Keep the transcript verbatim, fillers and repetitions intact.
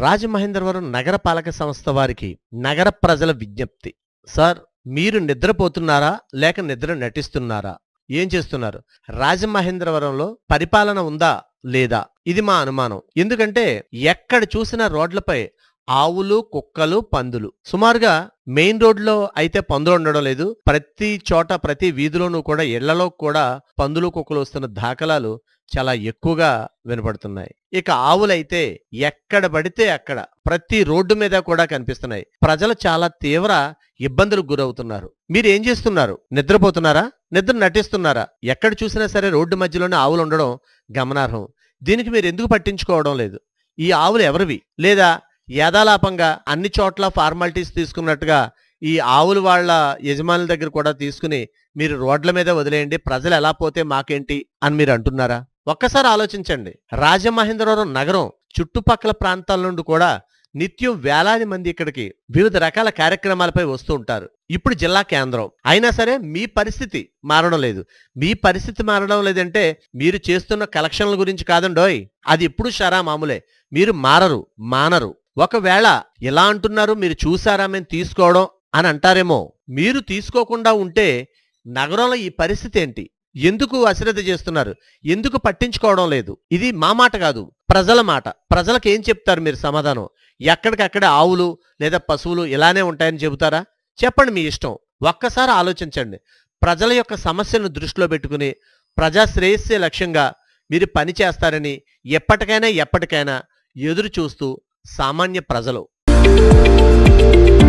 రాజమహేంద్రవరం నగరపాలక సంస్థ వారికి నగర ప్రజల విజ్ఞప్తి. సార్, మీరు నిద్రపోతున్నారా లేక నిద్ర నటిస్తున్నారా? ఏం చేస్తున్నారు? రాజమహేంద్రవరంలో పరిపాలన ఉందా లేదా? ఇది మా అనుమానం. ఎందుకంటే ఎక్కడ చూసినా రోడ్లపై ఆవులు, కుక్కలు, పందులు. సుమారుగా మెయిన్ రోడ్లో అయితే పందులు ఉండడం లేదు. ప్రతి చోట ప్రతి వీధిలోనూ కూడా ఇళ్లలో కూడా పందులు, కుక్కలు వస్తున్న దాఖలాలు చాలా ఎక్కువగా వినపడుతున్నాయి. ఇక ఆవులైతే ఎక్కడ పడితే అక్కడ ప్రతి రోడ్డు మీద కూడా కనిపిస్తున్నాయి. ప్రజలు చాలా తీవ్ర ఇబ్బందులకు గురవుతున్నారు. మీరు ఏం చేస్తున్నారు? నిద్రపోతున్నారా? నిద్ర నటిస్తున్నారా? ఎక్కడ చూసినా సరే రోడ్డు మధ్యలోనే ఆవులు ఉండడం గమనార్హం. దీనికి మీరు ఎందుకు పట్టించుకోవడం లేదు? ఈ ఆవులు ఎవరివి? లేదా యథాలాపంగా అన్ని చోట్ల ఫార్మాలిటీస్ తీసుకున్నట్టుగా ఈ ఆవులు వాళ్ళ యజమానుల దగ్గర కూడా తీసుకుని మీరు రోడ్ల మీద వదిలేయండి, ప్రజలు ఎలా పోతే మాకేంటి అని మీరు అంటున్నారా? ఒక్కసారి ఆలోచించండి. రాజమహేంద్రవరం నగరం చుట్టుపక్కల ప్రాంతాల నుండి కూడా నిత్యం వేలాది మంది ఇక్కడికి వివిధ రకాల కార్యక్రమాలపై వస్తూ ఉంటారు. ఇప్పుడు జిల్లా కేంద్రం అయినా సరే మీ పరిస్థితి మారడం లేదు. మీ పరిస్థితి మారడం లేదంటే మీరు చేస్తున్న కలెక్షన్ల గురించి కాదండోయ్, అది ఎప్పుడు షరా మామూలే. మీరు మారరు, మానరు. ఒకవేళ ఇలా అంటున్నారు, మీరు చూసారా మేము తీసుకోవడం అని అంటారేమో. మీరు తీసుకోకుండా ఉంటే నగరంలో ఈ పరిస్థితి ఏంటి? ఎందుకు అశ్రద్ధ చేస్తున్నారు? ఎందుకు పట్టించుకోవడం లేదు? ఇది మా మాట కాదు, ప్రజల మాట. ప్రజలకు ఏం చెప్తారు మీరు సమాధానం? ఎక్కడికక్కడ ఆవులు లేదా పశువులు ఇలానే ఉంటాయని చెబుతారా? చెప్పండి, మీ ఇష్టం. ఒక్కసారి ఆలోచించండి. ప్రజల యొక్క సమస్యను దృష్టిలో పెట్టుకుని ప్రజా శ్రేయస్సే లక్ష్యంగా మీరు పని చేస్తారని ఎప్పటికైనా ఎప్పటికైనా ఎదురు చూస్తూ సామాన్య ప్రజలు